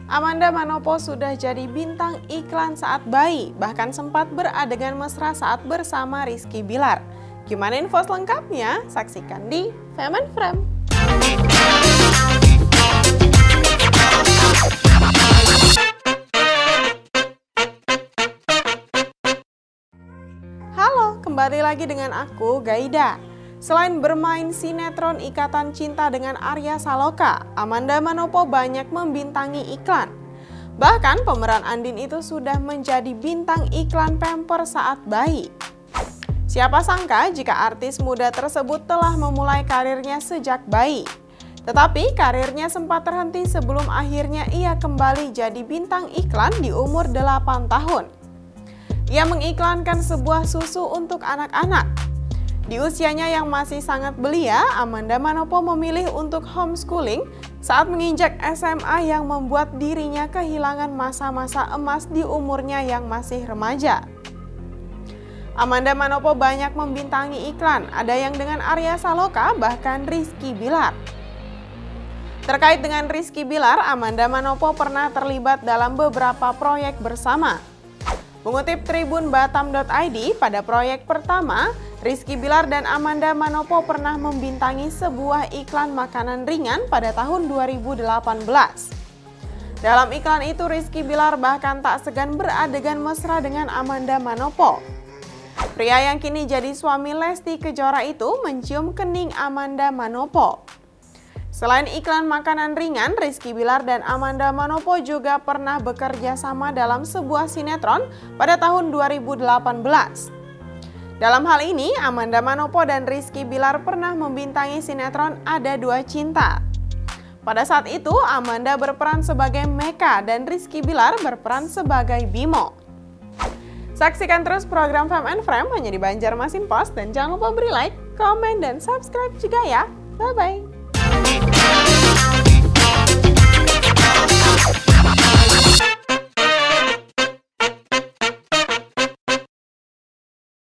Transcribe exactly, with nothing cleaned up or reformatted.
Amanda Manopo sudah jadi bintang iklan saat bayi, bahkan sempat beradegan mesra saat bersama Rizky Bilar. Gimana info selengkapnya? Saksikan di Fame and Frame. Halo, kembali lagi dengan aku, Gaida. Selain bermain sinetron Ikatan Cinta dengan Arya Saloka, Amanda Manopo banyak membintangi iklan. Bahkan pemeran Andin itu sudah menjadi bintang iklan Pampers saat bayi. Siapa sangka jika artis muda tersebut telah memulai karirnya sejak bayi. Tetapi karirnya sempat terhenti sebelum akhirnya ia kembali jadi bintang iklan di umur delapan tahun. Ia mengiklankan sebuah susu untuk anak-anak. Di usianya yang masih sangat belia, Amanda Manopo memilih untuk homeschooling saat menginjak S M A yang membuat dirinya kehilangan masa-masa emas di umurnya yang masih remaja. Amanda Manopo banyak membintangi iklan, ada yang dengan Arya Saloka, bahkan Rizky Bilar. Terkait dengan Rizky Bilar, Amanda Manopo pernah terlibat dalam beberapa proyek bersama. Mengutip tribun batam dot i d, pada proyek pertama, Rizky Bilar dan Amanda Manopo pernah membintangi sebuah iklan makanan ringan pada tahun dua ribu delapan belas. Dalam iklan itu, Rizky Bilar bahkan tak segan beradegan mesra dengan Amanda Manopo. Pria yang kini jadi suami Lesti Kejora itu mencium kening Amanda Manopo. Selain iklan makanan ringan, Rizky Bilar dan Amanda Manopo juga pernah bekerja sama dalam sebuah sinetron pada tahun dua ribu delapan belas. Dalam hal ini, Amanda Manopo dan Rizky Bilar pernah membintangi sinetron Ada Dua Cinta. Pada saat itu, Amanda berperan sebagai Meka dan Rizky Bilar berperan sebagai Bimo. Saksikan terus program Fame and Frame hanya di Banjarmasin Post dan jangan lupa beri like, komen, dan subscribe juga ya. Bye-bye.